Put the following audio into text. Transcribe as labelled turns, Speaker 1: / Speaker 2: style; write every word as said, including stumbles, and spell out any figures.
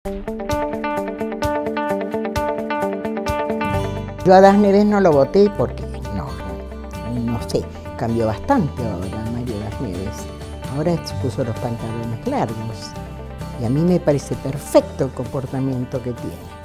Speaker 1: Yo a Das Neves no lo voté porque no, no sé, cambió bastante ahora Mario Das Neves. Ahora se puso los pantalones largos y a mí me parece perfecto el comportamiento que tiene.